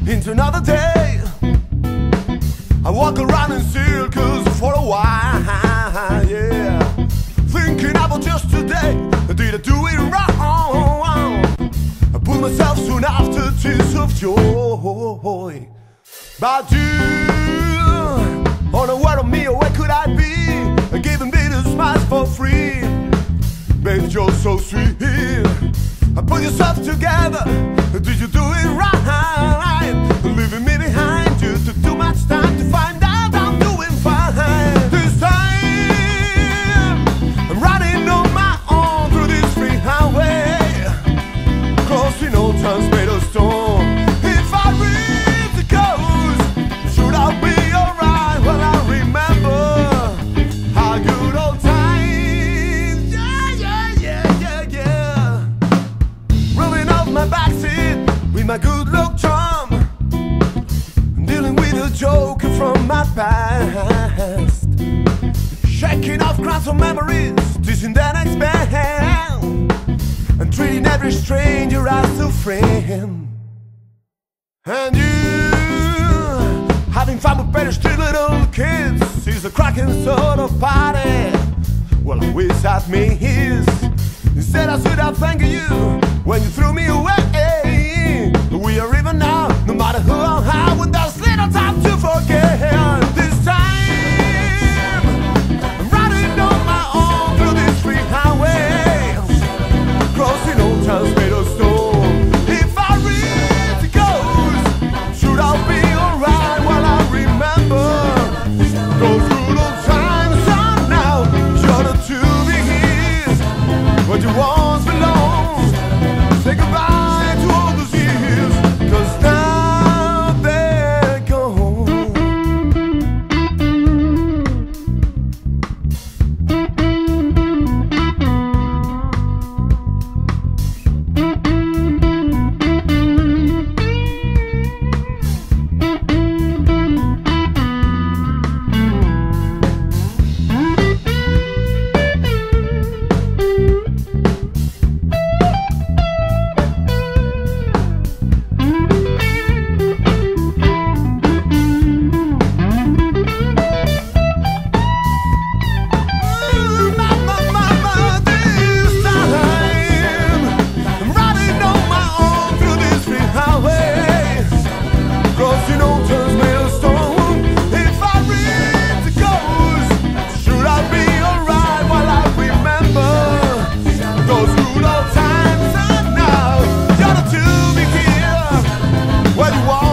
into another day. I walk around in circles for a while, yeah, thinking about just today. Did I do it wrong? I put myself soon after tears of joy. But you, unaware of me, or where could I be? Giving bitter smiles for free. Baby, you're so sweet. I put yourself together. Did you do it right? Leaving me behind you took too much time to find out I'm doing fine. This time I'm riding on my own through this free highway, crossing old times made of stone. If I reach the coast, should I be alright? Well, I remember how good old times. Yeah. Rolling off my backseat with my good luck charm, dealing with a joke from my past, shaking off crowds of memories, teasing the next band, and treating every stranger as a friend. And you, having fun with better street little kids, is a cracking sort of party. Well, I wish I'd missed. Instead I should have thanked you when you threw me away. We are even now, no matter who or how, with there's little time to forget. This time I'm riding on my own through this free highway, crossing old towns made of stone. If I reach the coast, should I be alright? While I remember those good old times. And now you're to be here where you once belonged. Say goodbye to all those years, 'cause now they're gone. Crossing old turns made of stone. If I reach the coast, should I be alright? While I remember those good old times. And now you're to be here where you are.